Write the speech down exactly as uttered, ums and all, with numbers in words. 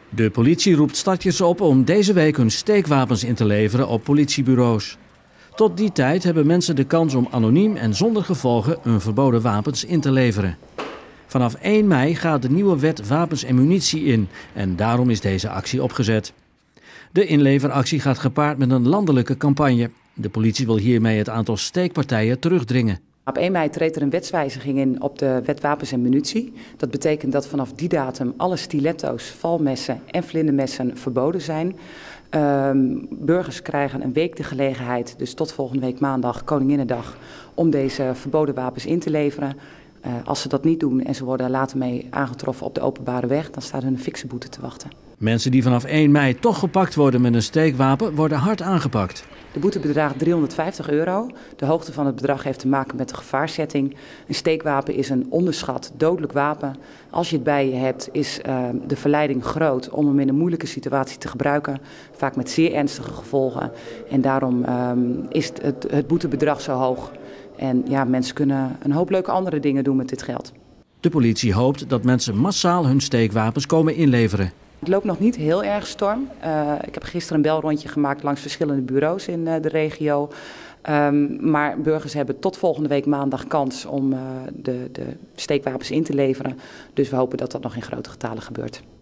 De politie roept starters op om deze week hun steekwapens in te leveren op politiebureaus. Tot die tijd hebben mensen de kans om anoniem en zonder gevolgen hun verboden wapens in te leveren. Vanaf één mei gaat de nieuwe wet wapens en munitie in en daarom is deze actie opgezet. De inleveractie gaat gepaard met een landelijke campagne. De politie wil hiermee het aantal steekpartijen terugdringen. Op één mei treedt er een wetswijziging in op de wet wapens en munitie. Dat betekent dat vanaf die datum alle stiletto's, valmessen en vlindermessen verboden zijn. Um, burgers krijgen een week de gelegenheid, dus tot volgende week maandag, Koninginnedag, om deze verboden wapens in te leveren. Uh, als ze dat niet doen en ze worden later mee aangetroffen op de openbare weg, dan staat hun een fikse boete te wachten. Mensen die vanaf één mei toch gepakt worden met een steekwapen worden hard aangepakt. De boete bedraagt driehonderdvijftig euro. De hoogte van het bedrag heeft te maken met de gevaarzetting. Een steekwapen is een onderschat dodelijk wapen. Als je het bij je hebt, is uh, de verleiding groot om hem in een moeilijke situatie te gebruiken. Vaak met zeer ernstige gevolgen. En daarom um, is het, het boetebedrag zo hoog. En ja, mensen kunnen een hoop leuke andere dingen doen met dit geld. De politie hoopt dat mensen massaal hun steekwapens komen inleveren. Het loopt nog niet heel erg storm. Uh, ik heb gisteren een belrondje gemaakt langs verschillende bureaus in uh, de regio. Um, maar burgers hebben tot volgende week maandag kans om uh, de, de steekwapens in te leveren. Dus we hopen dat dat nog in grote getalen gebeurt.